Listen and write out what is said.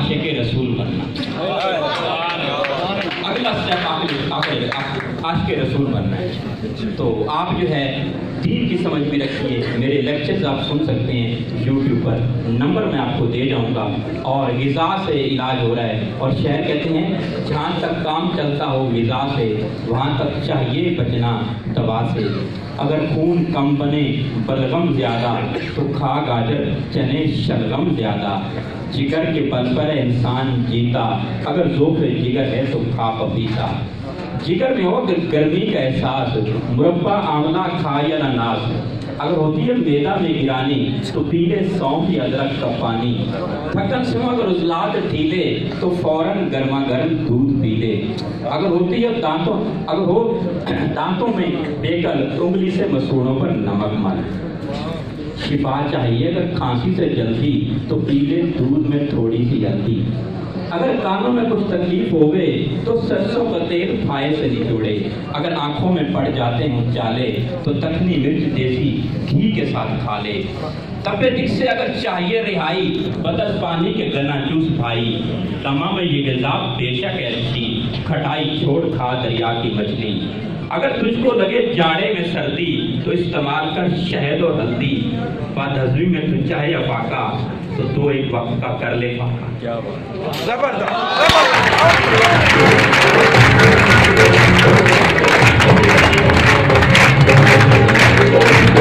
आशिक रसूल बनना। अगला स्टेप आशिक रसूल बनना है। तो आप जो है दीन की समझ भी रखिए। मेरे लेक्चर्स आप सुन सकते हैं यूट्यूब पर, नंबर मैं आपको दे जाऊंगा। और ग़िज़ा से इलाज हो रहा है, और शहर कहते हैं जहाँ तक काम चलता हो ग़िज़ा से, वहाँ तक चाहिए बचना दवा से। अगर खून कम बने बलगम ज़्यादा, तो खा गाजर चने शलगम ज़्यादा। जिगर के बल पर है इंसान जीता, अगर ज़ोफ़े जिगर है तो खा पपीता। जिगर में हो गर्मी का एहसास, मुरब्बा आंवला खा या अनानास। अगर होती है मैदा में गिरानी, तो पी ले सौंफ या अदरक का पानी। थकन से हो अगर उजलात ढीले, तो फौरन गर्मा गर्म दूध पी ले। अगर होती है दांतों में बेकल, उंगली से मसूड़ों पर नमक मल। शिफा चाहिए अगर खांसी से जल्दी, तो पी ले दूध में थोड़ी सी हल्दी। अगर कानों में कुछ तकलीफ हो गए, तो सरसों का तेल फाये से निचोड़े। अगर आंखों में पड़ जाते हैं उजाले, तो तखनी मिर्च देसी घी के साथ खा ले। तपेदिक से अगर चाहिए रिहाई, बदस पानी के गना चूस भाई। तमाम ये ग़िज़ा बेशक है अच्छी, खटाई छोड़ खा दरिया की मछली। अगर तुझको लगे जाड़े में सर्दी, तो इस्तेमाल कर शहद और हल्दी। बदहज़मी में तू चाहे अफाका, तो दो एक वक्त का कर ले फाका। क्या बात।